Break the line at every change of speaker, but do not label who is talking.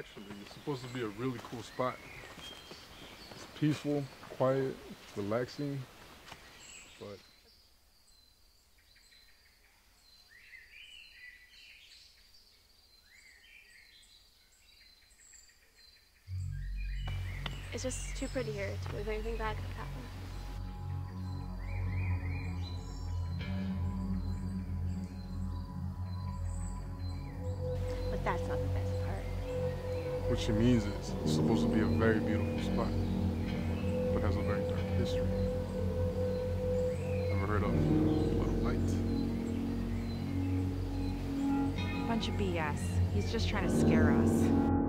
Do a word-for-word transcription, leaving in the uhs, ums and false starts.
actually. It's supposed to be a really cool spot. It's peaceful, quiet, relaxing, but
it's just too pretty here to believe anything bad could happen. But that's not the best part.
what she means is it's supposed to be a very beautiful spot, but has a very dark history. Ever heard of Blood of Light?
Bunch of B S. He's just trying to scare us.